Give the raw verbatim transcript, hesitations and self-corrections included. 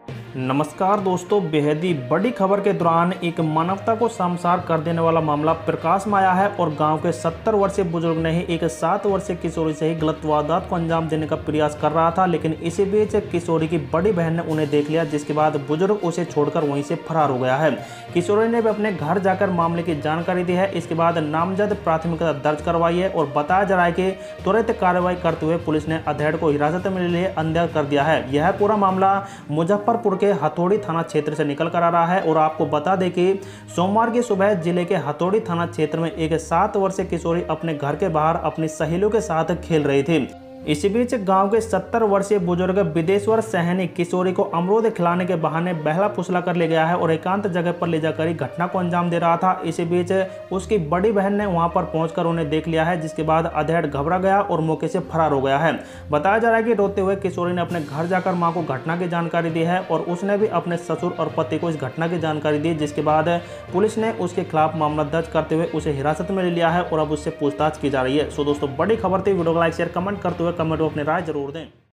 नमस्कार दोस्तों, बेहद ही बड़ी खबर के दौरान एक मानवता को शर्मसार कर देने वाला मामला प्रकाश में आया है और गांव के सत्तर वर्षीय बुजुर्ग ने ही एक सात वर्षीय किशोरी से ही गलत वारदात को अंजाम देने का प्रयास कर रहा था। लेकिन इसी बीच किशोरी की बड़ी बहन ने उन्हें देख लिया, जिसके बाद बुजुर्ग उसे छोड़कर वहीं से फरार हो गया है। किशोरी ने भी अपने घर जाकर मामले की जानकारी दी है। इसके बाद नामजद प्राथमिकता दर्ज करवाई है और बताया जा रहा है कि त्वरित कार्रवाई करते हुए पुलिस ने अधेड़ को हिरासत में ले लिए अंदर कर दिया है। यह पूरा मामला मुजफ्फरपुर के हथौड़ी थाना क्षेत्र से निकल कर आ रहा है और आपको बता दें कि सोमवार की सुबह जिले के हथौड़ी थाना क्षेत्र में एक सात वर्षीय किशोरी अपने घर के बाहर अपनी सहेलियों के साथ खेल रही थी। इसी बीच गांव के सत्तर वर्षीय बुजुर्ग विदेश्वर सहनी किशोरी को अमरूद खिलाने के बहाने बहला फुसला कर ले गया है और एकांत जगह पर ले जाकर घटना को अंजाम दे रहा था। इसी बीच उसकी बड़ी बहन ने वहां पर पहुंचकर उन्हें देख लिया है, जिसके बाद अधेड़ घबरा गया और मौके से फरार हो गया है। बताया जा रहा है कि रोते हुए किशोरी ने अपने घर जाकर मां को घटना की जानकारी दी है और उसने भी अपने ससुर और पति को इस घटना की जानकारी दी, जिसके बाद पुलिस ने उसके खिलाफ मामला दर्ज करते हुए उसे हिरासत में ले लिया है और अब उससे पूछताछ की जा रही है। सो दोस्तों, बड़ी खबर थी। वीडियो को लाइक शेयर कमेंट करते हुए कमेंट में अपनी राय जरूर दें।